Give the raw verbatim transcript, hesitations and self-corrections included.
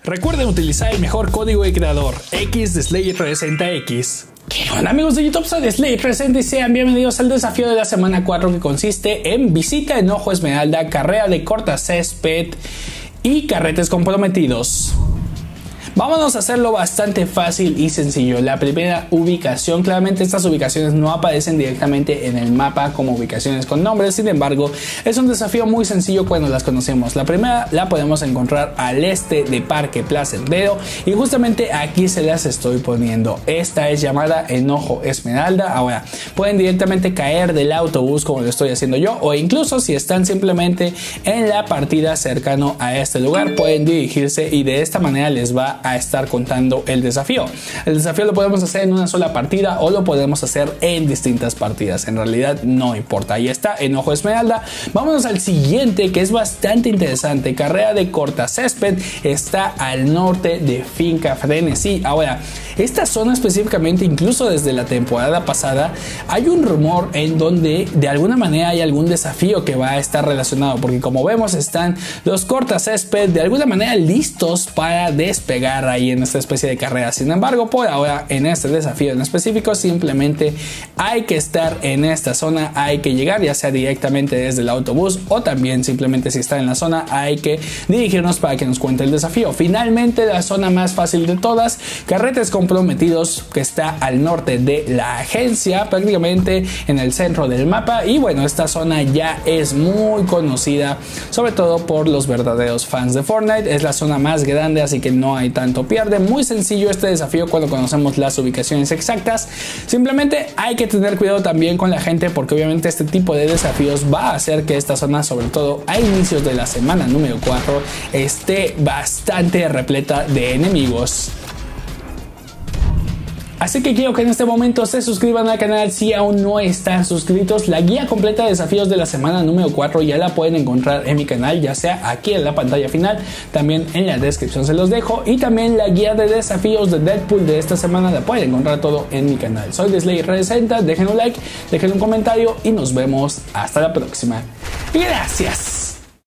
Recuerden utilizar el mejor código de creador, X de Slayer trescientos sesenta X. ¿Qué onda, amigos de YouTube? Soy de Slayer trescientos sesenta y sean bienvenidos al desafío de la semana cuatro, que consiste en visita en Ojo Esmeralda, carrera de cortacésped y carretes comprometidos. Vámonos a hacerlo bastante fácil y sencillo. La primera ubicación, claramente estas ubicaciones no aparecen directamente en el mapa como ubicaciones con nombres, sin embargo es un desafío muy sencillo cuando las conocemos. La primera la podemos encontrar al este de Parque Placentero y justamente aquí se las estoy poniendo. Esta es llamada Enojo Esmeralda. Ahora pueden directamente caer del autobús como lo estoy haciendo yo, o incluso si están simplemente en la partida cercano a este lugar pueden dirigirse y de esta manera les va a estar contando el desafío. El desafío lo podemos hacer en una sola partida o lo podemos hacer en distintas partidas. En realidad no importa. Ahí está, Enojo Esmeralda. Vámonos al siguiente, que es bastante interesante. Carrera de cortacésped está al norte de Finca Frenesí. Ahora, esta zona específicamente, incluso desde la temporada pasada, hay un rumor en donde de alguna manera hay algún desafío que va a estar relacionado, porque como vemos están los cortacésped de alguna manera listos para despegar ahí en esta especie de carrera. Sin embargo, por ahora en este desafío en específico simplemente hay que estar en esta zona, hay que llegar ya sea directamente desde el autobús o también simplemente si está en la zona hay que dirigirnos para que nos cuente el desafío. Finalmente, la zona más fácil de todas, carretes comprometidos, que está al norte de la agencia, prácticamente en el centro del mapa. Y bueno, esta zona ya es muy conocida, sobre todo por los verdaderos fans de Fortnite. Es la zona más grande, así que no hay tanto pierde. Muy sencillo este desafío cuando conocemos las ubicaciones exactas. Simplemente hay que tener cuidado también con la gente, porque obviamente este tipo de desafíos va a hacer que esta zona, sobre todo a inicios de la semana número cuatro, esté bastante repleta de enemigos. Así que quiero que en este momento se suscriban al canal si aún no están suscritos. La guía completa de desafíos de la semana número cuatro ya la pueden encontrar en mi canal, ya sea aquí en la pantalla final, también en la descripción se los dejo, y también la guía de desafíos de Deadpool de esta semana la pueden encontrar todo en mi canal. Soy de Slayer trescientos sesenta, dejen un like, dejen un comentario y nos vemos hasta la próxima. Gracias.